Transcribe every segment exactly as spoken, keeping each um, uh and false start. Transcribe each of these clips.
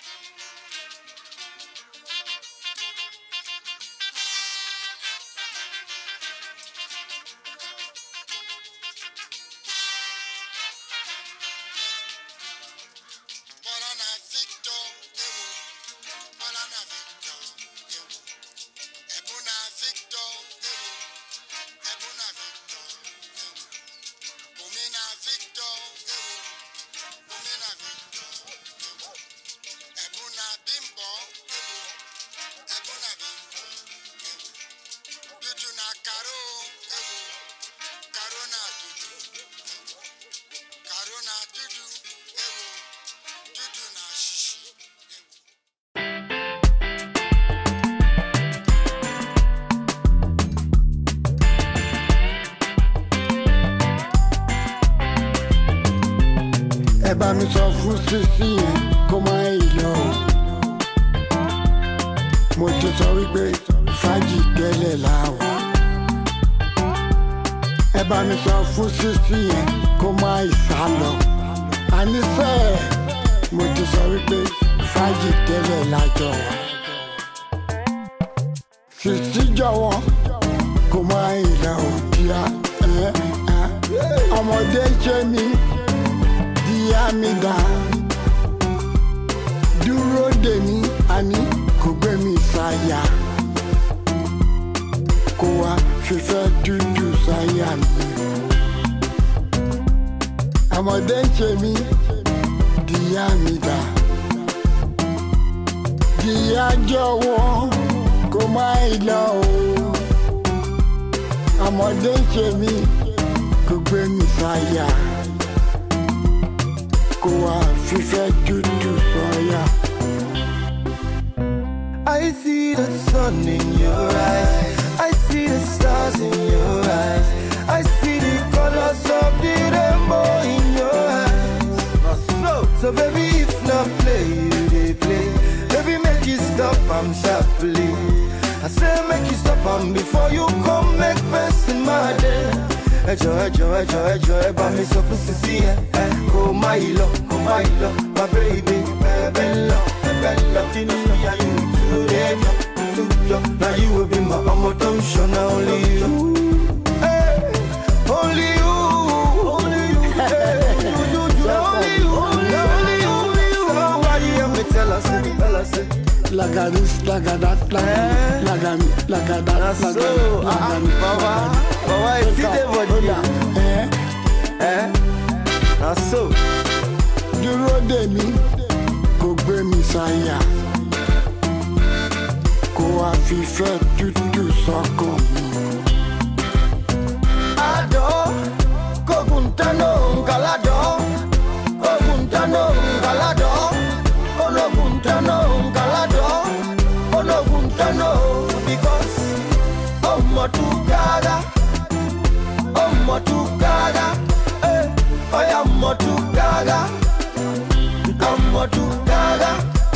Ẹ bá mi sọ fún sísí yẹn kó má lọ. Mo ti sọ wípé fàájì tẹ́lẹ̀ láwà. Ẹ bá mi sọ fún sísí yẹn kó má sá lọ. Àníṣe mo ti sọ wípé fàájì tẹ́lẹ̀ lájọ wà. Sísí jọ̀wọ́ kó má lọ kíá. Ọmọdé ṣe mí. Ìyá mi dá dúró dè mí àní kò gbé mi sáyà kó wá fífẹ́ dúdú sáyà mi. Ọmọdé ń ṣe mí ìyá mi dá ìyá jọ̀wọ́ kó má lọ o. Ọmọdé ń ṣe mí kò gbé mi sáyà. I see the sun in your eyes, I see the stars in your eyes, I see the colors of the rainbow in your eyes. So, so baby, if not play, you they play. Baby, make you stop, I'm sharply. I say make you stop, I'm before you come make mess in my day. Ejo, ejo, ejo, ejo, eba mi so for sisi eh. Go my love, go my love, my baby, baby love, baby love. You know me and you today, today. Now you will be my emotion, only you, hey, only you, only you, hey, you, you, you, only you, only you, only you. So why you have me tell us, tell us, like a this, like a that, like a, like a, like a that, like a, like a. Oh, I see the body. Eh? Eh? Now so, dúró dè mí, kò gbé mi sáyà, kó wá fífẹ́ tútù sọ́kàn mi. Adó, koguntano ngalado, koguntano ngalado, konoguntano ngalado, konoguntano because ọmọ tu gaga. Ọmọ tu gaga, eh, oya ọmọ tu gaga, ọmọ tu gaga.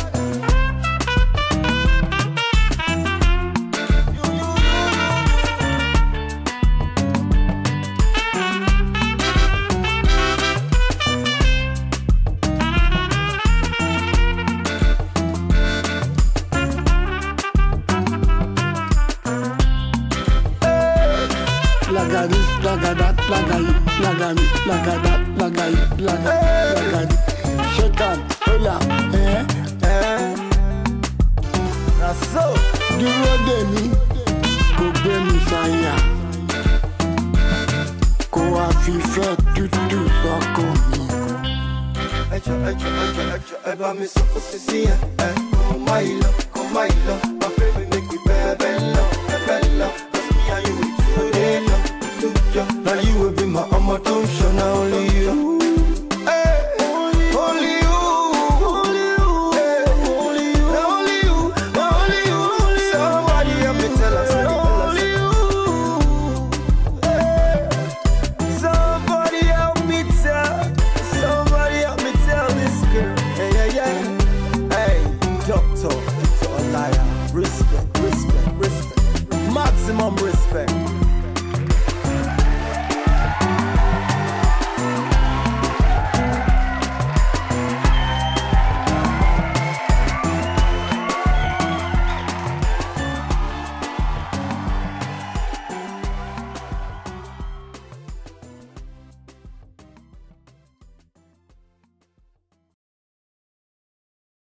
Like a this, like a that, like a, like a, like a that, like a, like a, like a. Shake on, hola, eh, eh. Now so, dúró dè mí, kò gbé mi sáyà, kó wá fífẹ́ tútù sọ́kàn mi. Ejo, ejo, ejo, ejo, ẹ bá mi sọ fún sisi ẹ, ẹ, come my love, come my love, my baby make me baby love, baby love, 'cause me and you today love. Now you will be my emotion, only you.